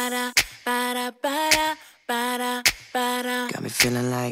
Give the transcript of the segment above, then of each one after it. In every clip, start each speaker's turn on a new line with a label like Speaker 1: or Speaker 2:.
Speaker 1: Got me feeling like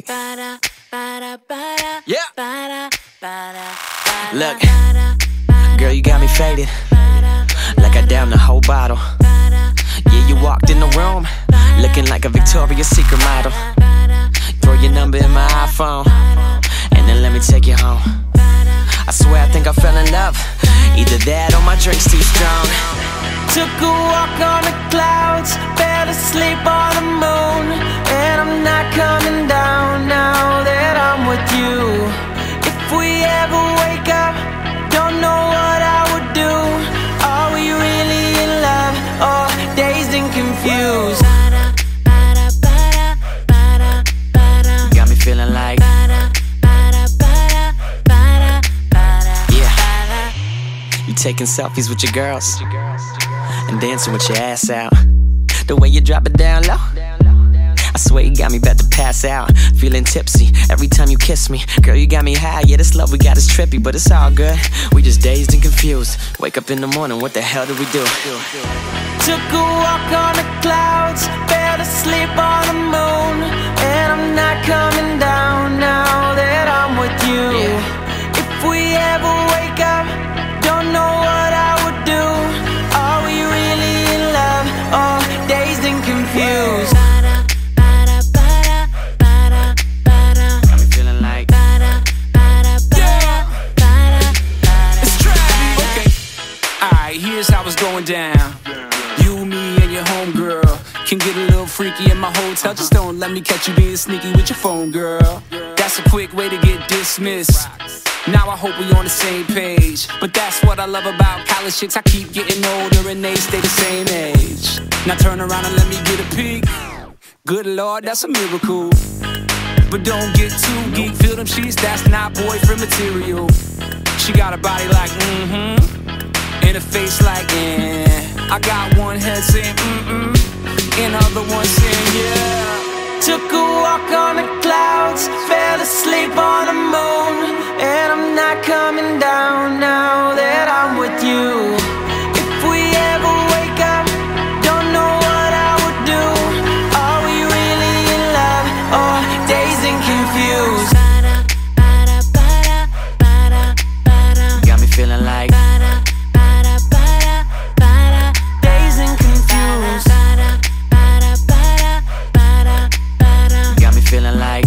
Speaker 1: yeah. Look, girl, you got me faded, like I downed the whole bottle. Yeah, you walked in the room, looking like a Victoria's Secret model. Throw your number in my iPhone, and then let me take you home. I swear I think I fell in love. Either that or my drink's too strong. Took a walk on the clouds, fell asleep on the moon, and I'm not coming down now that I'm with you. If we ever wake up, don't know what I would do. Are we really in love, or dazed and confused? Got me feeling like yeah. You taking selfies with your girls and dancing with your ass out. The way you drop it down low, I swear you got me about to pass out. Feeling tipsy every time you kiss me. Girl, you got me high, yeah, this love we got is trippy, but it's all good. We just dazed and confused. Wake up in the morning, what the hell did we do? Took a walk on the clouds, fell asleep on the moon, and I'm not coming down now that I'm with you. If we ever wake up, don't know what I would do. Are we really in love, or dazed and confused? Got me feeling like
Speaker 2: it's Travis. Okay, alright, here's how it's going down. You, me, and your homegirl can get a little freaky in my hotel. Just don't let me catch you being sneaky with your phone, girl. That's a quick way to get dismissed. Now I hope we on the same page. But that's what I love about college chicks. I keep getting older and they stay the same age. Now turn around and let me get a peek. Good Lord, that's a miracle. But don't get too geek. Feel them sheets, that's not boyfriend material. She got a body like and a face like I got one head saying and other one saying yeah. Took a walk on the clouds, fell asleep on the moon, and I'm not coming down now that I'm with you. If we ever wake up, don't know what I would do. Are we really in love, or dazed and confused?
Speaker 1: got me feeling like
Speaker 2: Dazed and confused.
Speaker 1: got me feeling like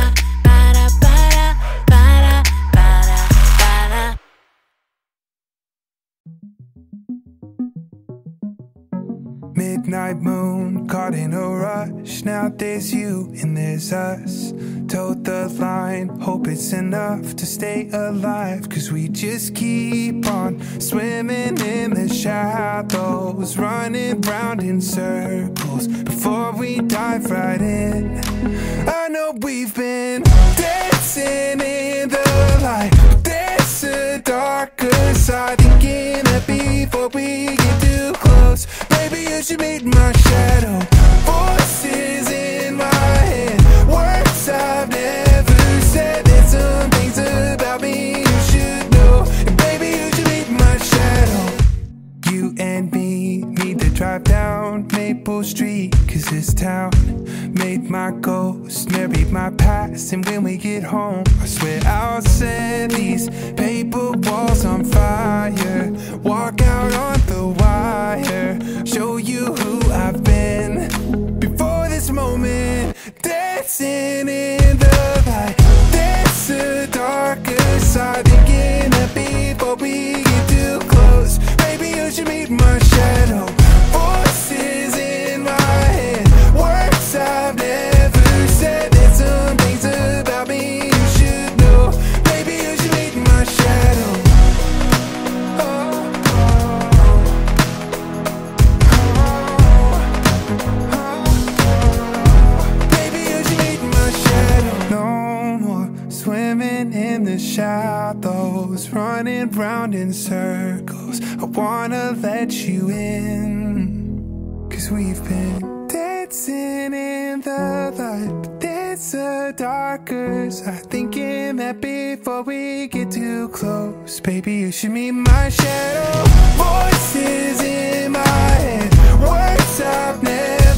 Speaker 3: Midnight moon, caught in a rush. Now there's you and there's us. Toed the line, hope it's enough to stay alive. Cause we just keep on swimming in the shadows, running round in circles before we dive right in. I know we've been dancing in the light, but there's a darker side. Thinking that before we get too close, maybe you should meet my shadow. Voices in my head, words I've never said. There's some things about me you should know, and baby you should meet my shadow. You and me need to drive down Maple Street, cause this town made my ghost marry my past. And when we get home, I swear I'll set these paper walls on fire. Walk out on the wire, show you who I've been before this moment. Dancing in the light, there's a darker side. Thinking that before we get too close, maybe you should meet my shadow. Voices in my head, words I've never said. There's some things about me you should know, maybe you should meet my shadow. Baby you should meet my shadow. No more swimming in the shadows, running round in circles. I wanna let you in, cause we've been dancing in the light, but there's a darker side. Thinking that before we get too close, baby you should meet my shadow. Voices in my head, words I've never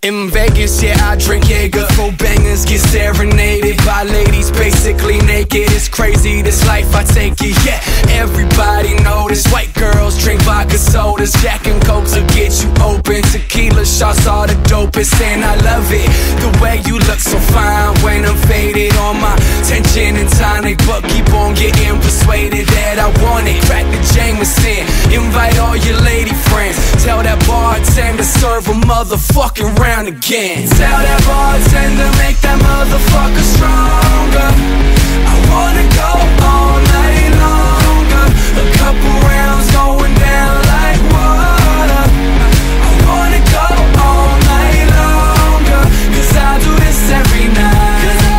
Speaker 2: In Vegas, yeah, I drink Jaeger. Full bangers get serenaded by ladies basically naked. It's crazy, this life I take it, yeah. Everybody know this. White girls drink vodka sodas. Jack and Cokes will get you open. Tequila shots are the dopest, and I love it. The way you look so fine when I'm faded on my tension and tonic, but keep on getting persuaded that I want it. Crack the Jameson, invite all your lady friends. Tell that bartender serve a motherfucking round again. Tell that bartender make that motherfucker stronger. I wanna go all night longer. A couple rounds going down like water. I wanna go all night longer, 'cause I do this every night.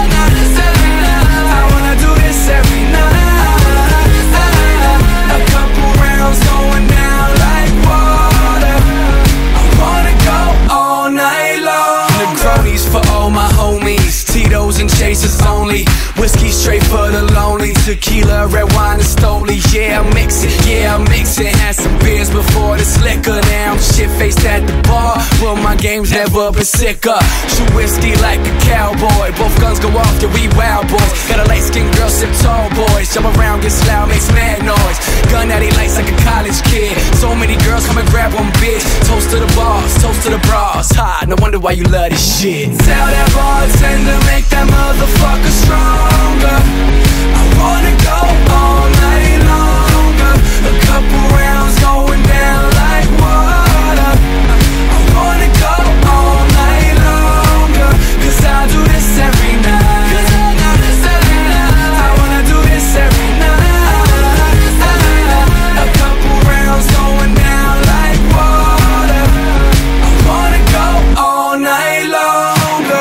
Speaker 2: I wanna do this every night. A couple rounds going down like water. I wanna go all night long. Negronis for all my homies, Tito's and Chasers only. Whiskey straight for the lonely. Tequila, red wine and Stoli. Yeah, I mix it, Had some beers before this liquor. Now I'm shit-faced at the bar, but my game's never been sicker. Shoot whiskey like a cowboy. Both guns go off, yeah, we wild boys. Got a light-skinned girl, sip tall boys. Jump around, gets loud, makes mad noise. Gun at he lights like a college kid. So many girls come and grab one bitch. Toast to the boss, toast to the bras. Ha, no wonder why you love this shit. Tell that bartender make that motherfucker stronger. I wanna go all night longer. A couple rounds going down like water. I wanna go all night longer, 'cause I do this every night. I wanna do this every night. A couple rounds going down like water. I wanna go all night longer.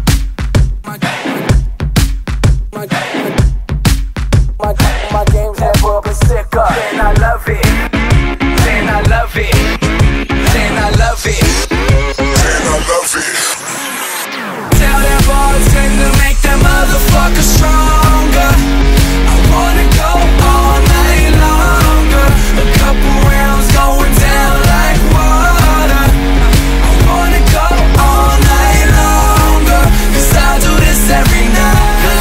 Speaker 2: My game's never been sicker. And I love it. And I love it. And I love it. And I love it. Tell that bartender make that motherfucker stronger. I wanna go all night longer. A couple rounds going down like water. I wanna go all night longer, 'cause I do this every night.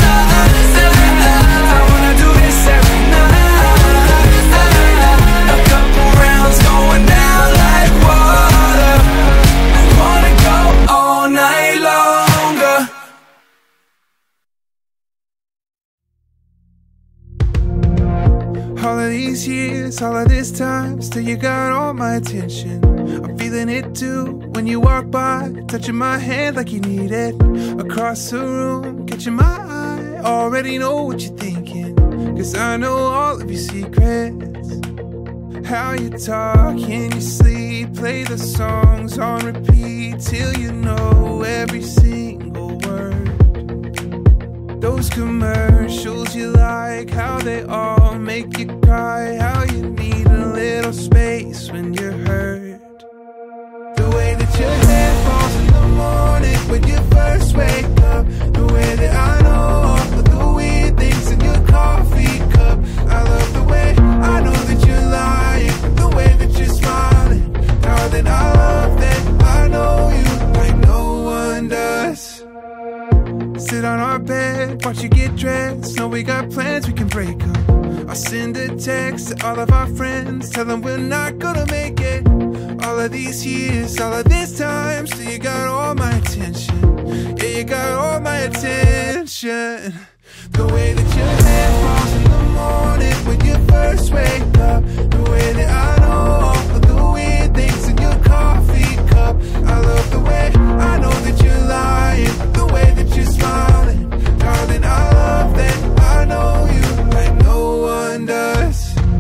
Speaker 3: All of these years, all of this time, still you got all my attention. I'm feeling it too when you walk by, touching my hand like you need it. Across the room, catching my eye, already know what you're thinking, 'cause I know all of your secrets. How you talk in your sleep, play the songs on repeat till you know every single word. Those commercials you like, how they all make you cry, how you need a little space when you're hurt. The way that your head falls in the morning when you first wake up, the way that I know all of the weird things in your coffee cup. I love the way I know that you're lying, the way that you're smiling. Darling, I love that I know you like no one does. Sit on our bed, watch you get dressed. Know we got plans, we can break up. I'll send a text to all of our friends, tell them we're not gonna make it. All of these years, all of this time, still you got all my attention. Yeah, you got all my attention. The way that your head falls in the morning when you first wake up, the way that I know all of the weird things in your coffee cup. I love the way I know that you're lying, the way that you're smiling. Darling, I love that I know you like no one does.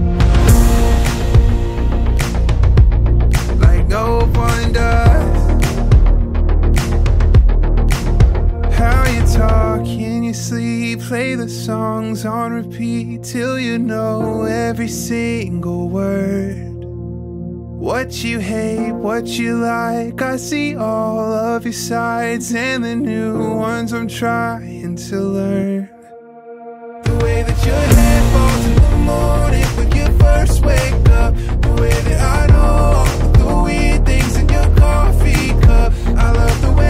Speaker 3: Like no one does. How you talk in your sleep, play the songs on repeat till you know every single word. What you hate, what you like, I see all of your sides, and the new ones I'm trying to learn. The way that your head falls in the morning when you first wake up, the way that I know all of the weird things in your coffee cup. I love the way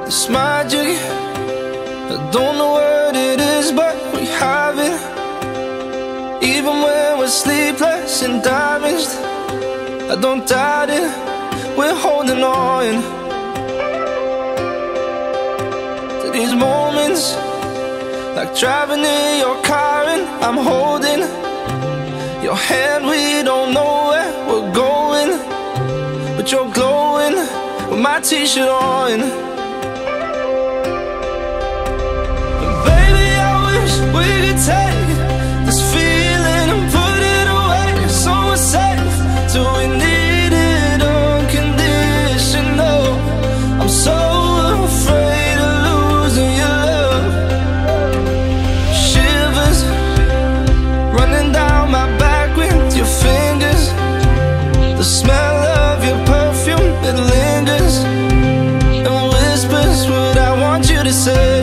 Speaker 4: This magic, I don't know what it is, but we have it. Even when we're sleepless and damaged, I don't doubt it, we're holding on to these moments, like driving in your car and I'm holding your hand. We don't know where we're going, but you're glowing with my t-shirt on. And baby, I wish we could take this feeling and put it away somewhere safe till we need it unconditional. I'm so afraid of losing your love. Shivers running down my back with your fingers. The smell of your perfume, it lingers and whispers what I want you to say.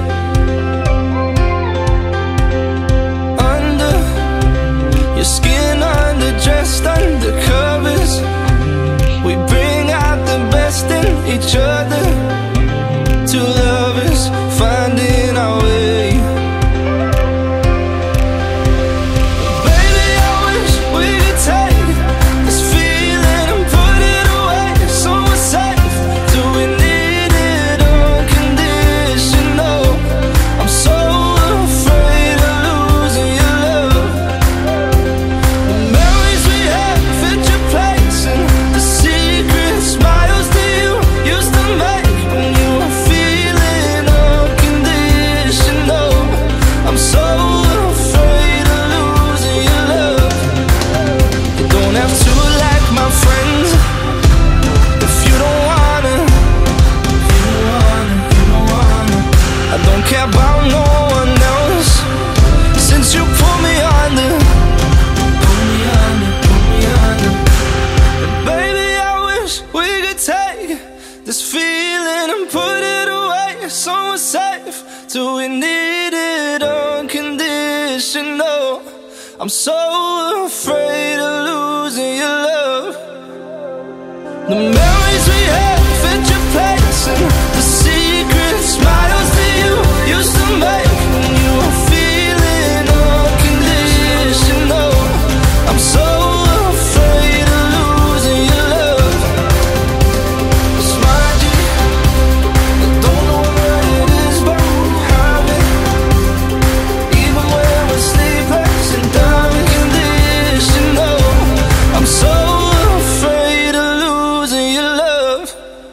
Speaker 4: Under your skin, underdressed, under covers, we bring out the best in each other. Two lovers finding our way. Baby, I wish we could take this feeling and put it away somewhere safe till we need it unconditional. I'm so afraid of losing your love. The memories we had fit your place, and the secret smiles that you used to make when you were feeling unconditional. I'm so afraid of losing your love. You don't have to like my friends if you don't wanna. I don't care about no one else since you put me under. Baby, I wish we could take this feeling and put it away somewhere safe till we need it unconditional. I'm so afraid of losing your love. The memories we had fit your place, and the secret smiles that you used to make when you were feeling unconditional. I'm so afraid of losing your love. It's magic, I don't know what it is, but we have it. Even when we're sleepless and unconditional, I'm so afraid of losing your love.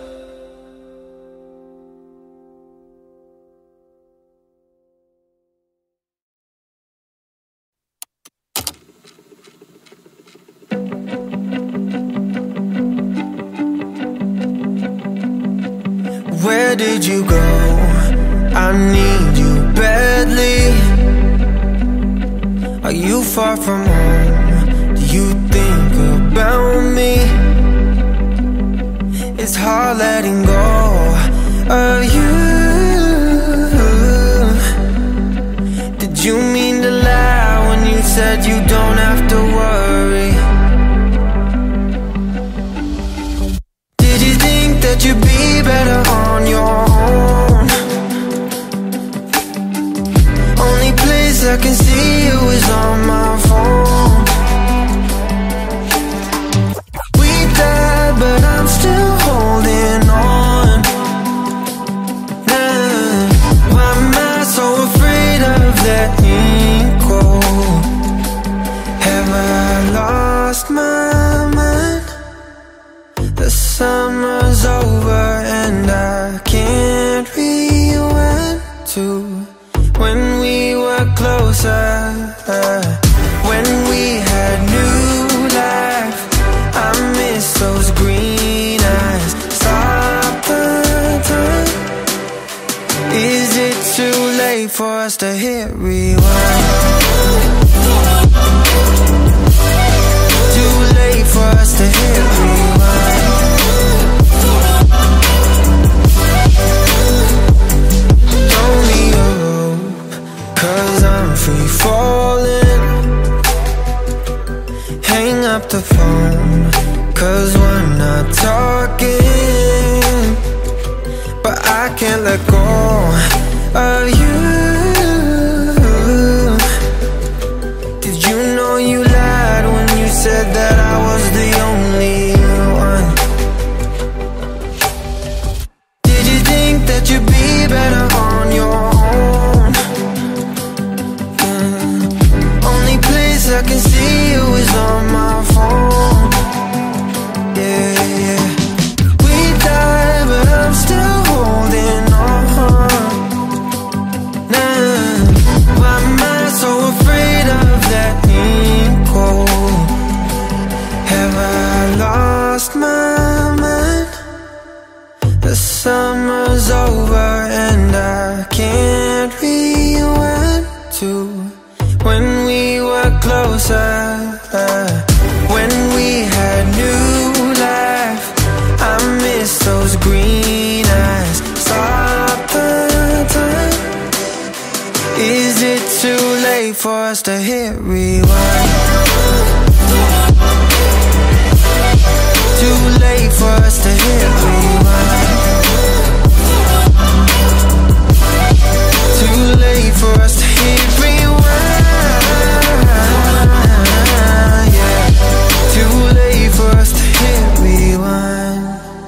Speaker 5: Where did you go? I need you badly. Are you far from home? Do you think about me? It's hard letting go of you. Did you mean to lie when you said you don't have to worry? Did you think that you'd be better on your own? Only place I can see you is on my phone. We died, but I'm still holding on. Why am I so afraid of letting go? Have I lost my mind? The summer's over and I can't rewind to when we were closer, when we had new life. I miss those green eyes. Stop the time. Is it too late for us to hit rewind? Too late for us to hit rewind. Throw me a rope, 'cause I'm free falling. Hang up the phone, 'cause we're not talking. But I can't let go of you. Did you know you lied when you said that I was the only one? Did you think that you'd be better on your own? Only place I can see you is on my phone. Yeah. We died, but I'm still holding on. Nah, why am I so afraid of letting go? Have I lost my mind? The summer's over and I can't rewind to when we were closer, when we had new life. I miss those green eyes. Stop the time. Is it too late for us to hit rewind? Too late for us to hit rewind. Too late for us to hit rewind. Yeah. Too late for us to hit rewind.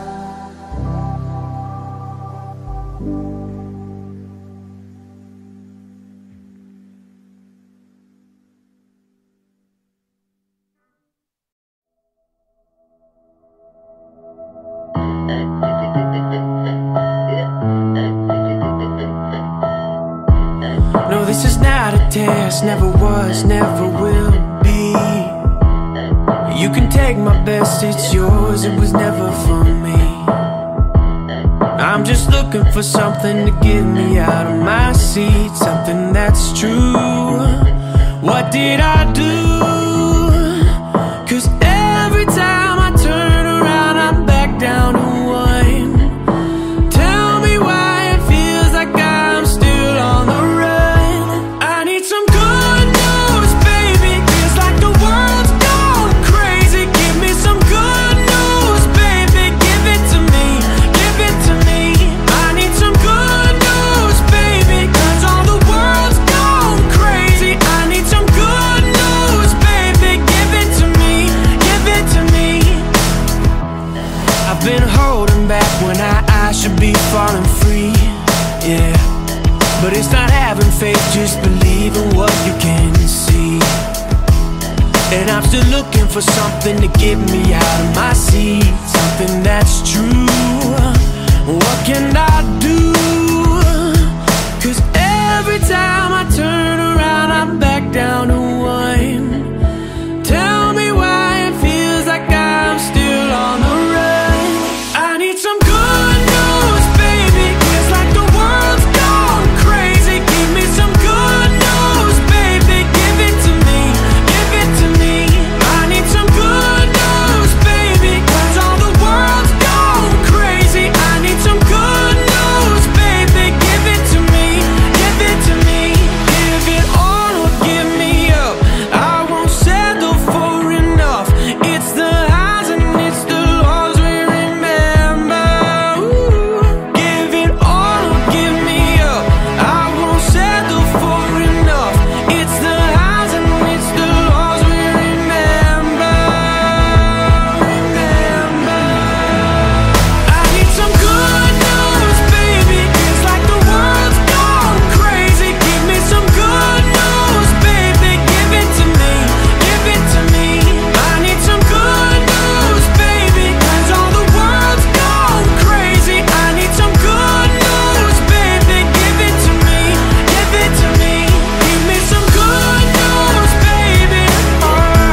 Speaker 6: No, this is not a test, never was, never will be. You can take my best, it's yours, it was never for me. I'm just looking for something to get me out of my seat, something that's true. What did I do? 'Cause every time I turn around, I'm back down to one. Tell me why it feels like I'm still on the run. I need some good news, baby. Feels like the world's gone crazy. Give me some good news, baby. Give it to me, give it to me. I need some good news, baby. 'Cause all the world's gone crazy. I need some good news, baby. Give it to me, give it to me. I've been holding back when I should be falling free, yeah. But it's not having faith, just believing what you can see. And I'm still looking for something to get me out of my seat, something that's true. What can I do? 'Cause every time I turn around, I'm back down to one. Tell me why it feels like I'm still on the run. I need some good news, baby. Feels like the world's gone crazy. Give me some good news, baby. Give it to me, give it to me. I need some good news, baby. 'Cause all the world's gone crazy. I need some good news, baby. Give it to me, give it to me. Give it all or give me up. I won't settle for enough. It's the highs and it's the lows we remember. Ooh. Give it all or give me up. I won't settle for enough. It's the highs and it's the lows we remember. I need some good news, baby. Feels like the world's gone crazy. Give me some good news, baby. Give it to me, give it to me. I need some good news, baby. 'Cause all the world's gone crazy. I need some good news, baby. Give it to me, give it to me. Give me some good news, baby. Oh,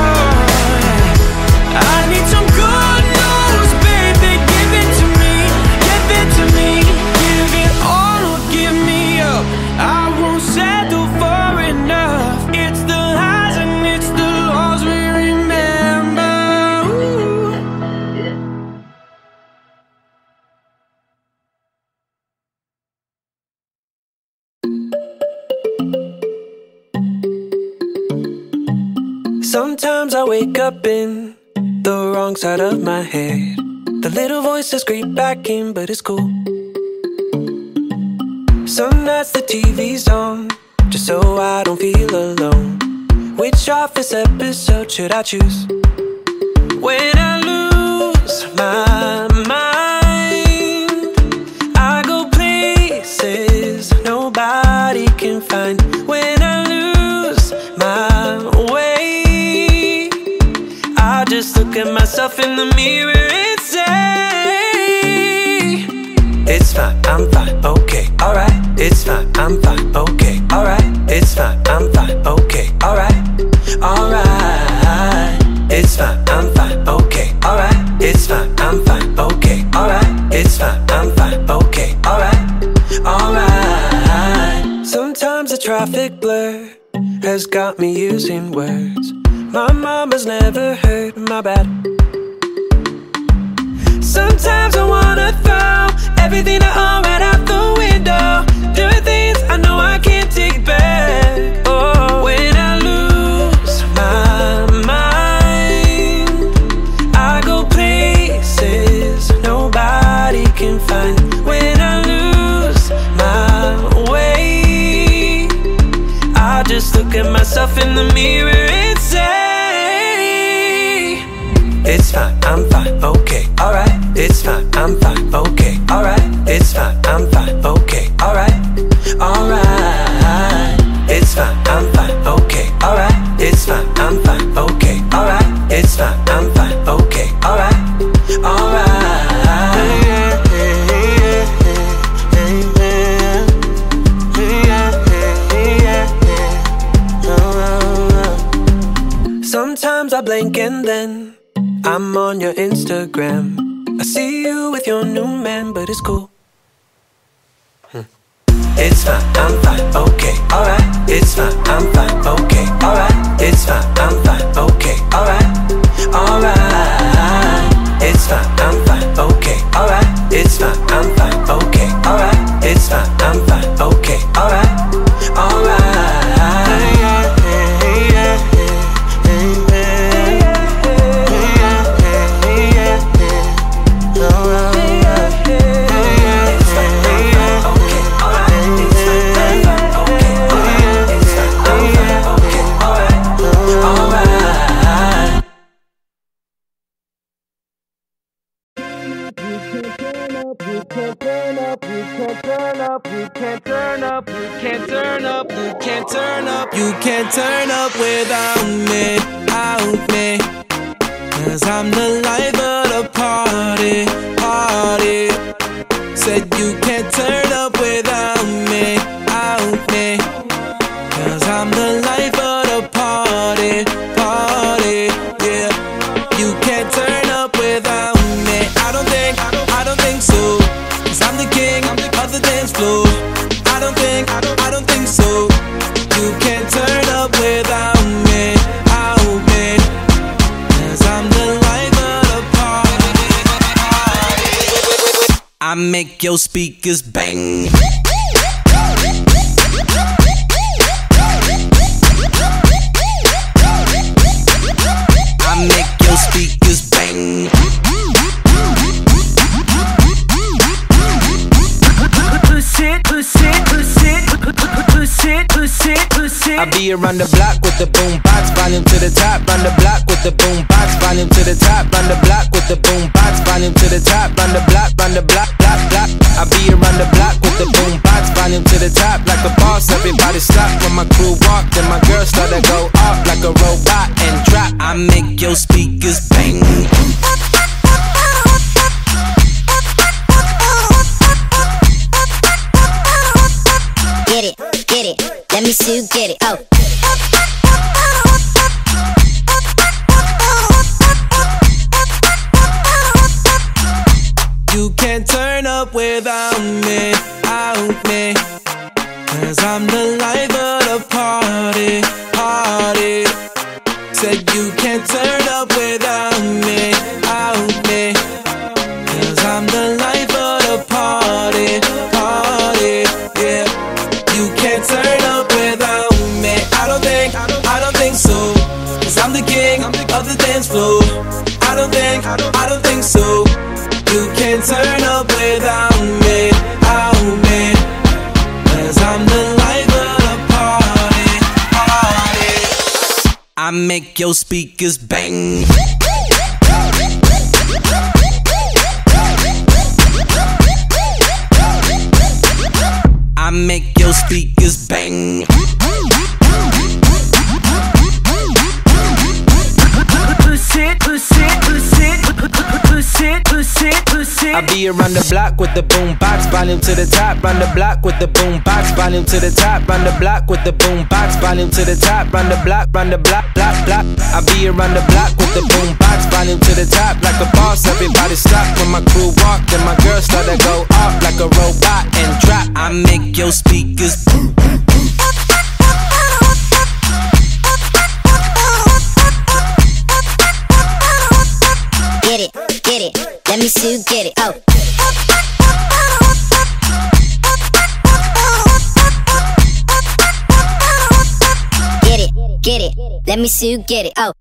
Speaker 6: I need some good news, baby. Give it to me, give it to me. Give it all or give me up. I won't settle for enough. It's the highs and it's the lows we remember. Ooh. Sometimes I wake up in the wrong side of my head. The little voices creep back in, but it's cool. Some nights the TV's on, just so I don't feel alone. Which Office episode should I choose? When I lose my mind, I go places nobody can find. When I lose my way, I just look at myself in the mirror and say, it's fine, I'm fine, okay, alright. It's fine, I'm fine, okay, alright. It's fine, I'm fine, okay, alright, alright. It's fine, I'm fine, okay, alright. It's fine, I'm fine, okay, alright. It's fine, I'm fine, okay, alright, alright. Sometimes the traffic blur has got me using words my mama's never heard, my bad. Sometimes I wanna throw everything I own right out the window, doing things I know I can't take back. Oh, when I lose my mind, I go places nobody can find. When I lose my way, I just look at myself in the mirror and say, it's fine, I'm fine, okay, alright. It's fine, I'm fine, okay, alright. It's fine, I'm fine, okay, alright, alright. It's fine, I'm fine, okay, alright. It's fine, I'm fine, okay, alright. It's fine, I'm fine, okay, alright, alright. Sometimes I blink and then I'm on your Instagram. I see you with your new man, but it's cool. It's fine, I'm fine, okay, alright. It's fine, I'm fine, okay, alright. It's fine, I'm fine, okay, alright, alright. It's fine, I'm fine, okay, alright. It's fine, I'm fine, okay, alright. It's fine, I'm fine, okay, alright, alright.
Speaker 5: You can't turn up without me, out me. Cause I'm the life of the party, party. Said you can't turn up without me, out me. Cause I'm the life of the party, party, yeah. You can't turn up without me. I don't think so. Cause I'm the king of the dance floor. I don't think so. You can't turn up without me, out me. Cause I'm the life of the party. I make your speakers bang. I make your speakers bang. I be around the block with the boom box, volume to the top. Run the block with the boom box, volume to the top. Run the block with the boom box, volume to the top. Run the block, block, block. I be around the block with the boom box, volume to the top. Like a boss, everybody stop when my crew walk. Then my girl start to go off like a robot and drop. I make your speakers bang.
Speaker 7: Get it, let me see you get it, oh.
Speaker 5: You can't turn up without me, out me. Cause I'm the life of the party, party. Said you can't turn up without me, out me. Cause I'm the life of the party, party, yeah. You can't turn up without me. I don't think so. Cause I'm the king of the dance floor. I don't think so. You can't turn up without me, out me. make your speakers bang. I make your speakers bang. I be around the block with the boom box, volume to the top. Run the block with the boom box, volume to the top. Run the block with the boom box, volume to the top. Run the block, block. I be around the block with the boom box, volume to the top. Like a boss, everybody stop when my crew walk. Then my girls start to go off like a robot and drop. I make your speakers boom.
Speaker 7: Get it, let me see you get it, oh. Get it, let me see you get it, oh.